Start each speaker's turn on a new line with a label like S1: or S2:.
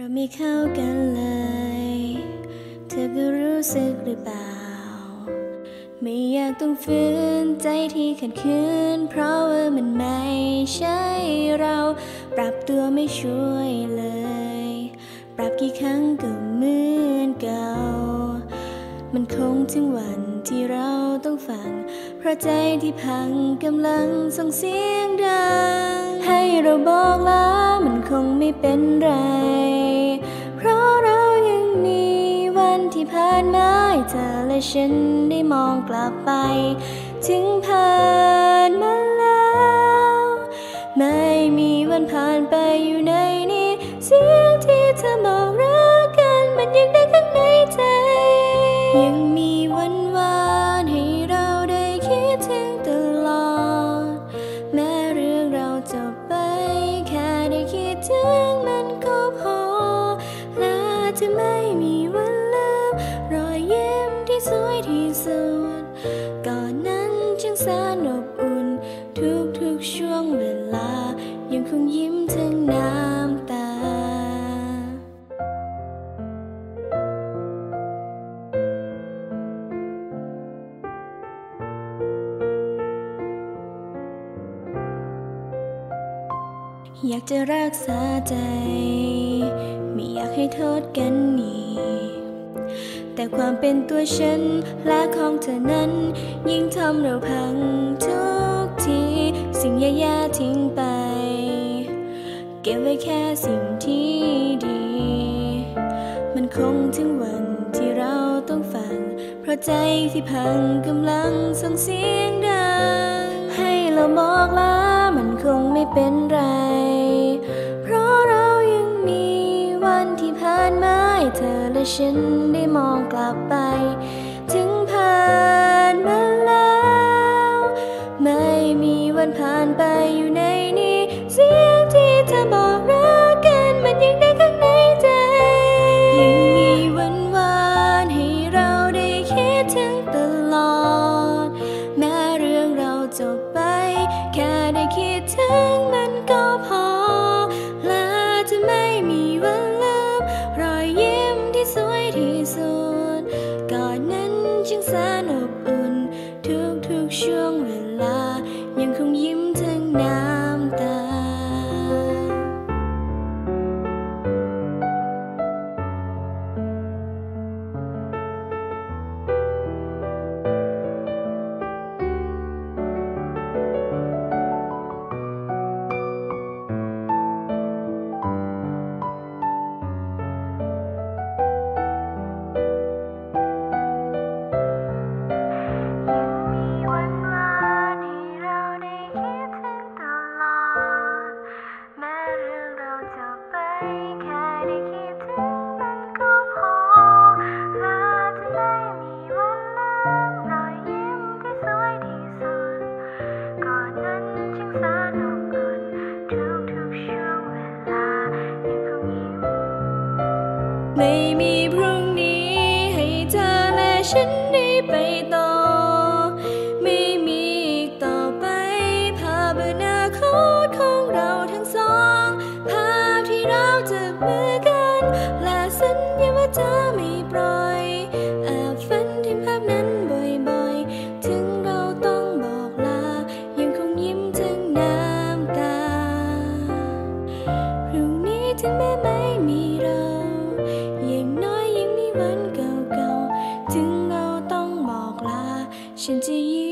S1: ไม่เข้ากันเลยเธอก็รู้สึกหรือเปล่าไม่อยากต้องฝืนใจที่ขัดขืนเพราะว่ามันไม่ใช่เราปรับตัวไม่ช่วยเลยปรับกี่ครั้งก็เหมือนเก่ามันคงถึงวันที่เราต้องฟังเพราะใจที่พังกำลังส่งเสียงดังให้เราบอกลามันคงไม่เป็นไรเพราะเรายังมีวันที่ผ่านมาให้เธอและฉันได้มองกลับไปถึงผ่านมาแล้วไม่มีวันผ่านไปอยู่ในนี้เสียงที่เธอบอกรักกันมันยังได้ข้างในใจยังมีวันวานให้เราได้คิดถึงตลอดแม้เรื่องเราจบไปแค่ได้คิดถึงมันก็พอและจะไม่มีวันลืมรอยยิ้มที่สวยที่สุดก่อนนั้นจึงแสนอบอุ่นทุกช่วงเวลายังคงยิ้มถึงน้ำตาอยากจะรักษาใจไม่อยากให้โทษกันอีกแต่ความเป็นตัวฉันและของเธอนั้นยิ่งทำเราพังทุกทีสิ่งแย่ๆทิ้งไปเก็บไว้แค่สิ่งที่ดีมันคงถึงวันที่เราต้องฟังเพราะใจที่พังกำลังส่งเสียงดังให้เราบอกลามันคงไม่เป็นไรเพราะเรายังมีวันที่ผ่านมาให้เธอและฉันได้มองกลับไปถึงผ่านมาแล้วไม่มีวันผ่านไปอยู่ในนี้เสียงที่เธอบอกรักกันมันยังได้ข้างในใจยังมีวันวานให้เราได้คิดถึงตลอดแม้เรื่องเราจบไปแค่ได้คิดถึงมันก็พอและจะไม่มีวันลืมรอยยิ้มที่สวยที่สุดก่อนนั้นจึงแสนอบอุ่นทุกช่วงเวลายังคงยิ้มถึงน้ำตาไม่มีพรุ่งนี้ให้เธอและฉันได้ไปต่อไม่มีอีกต่อไปภาพอนาคตของเราทั้งสองภาพที่เราจับมือกันและสัญญาว่าจะไม่ปล่อยแอบฝันถึงภาพนั้นบ่อยๆถึงเราต้องบอกลายังคงยิ้มถึงน้ำตาพรุ่งนี้ถึงแม้ไม่มีเราอย่างน้อยยังมีวันเก่าๆถึงเราต้องบอกลาฉันจะยิ้ม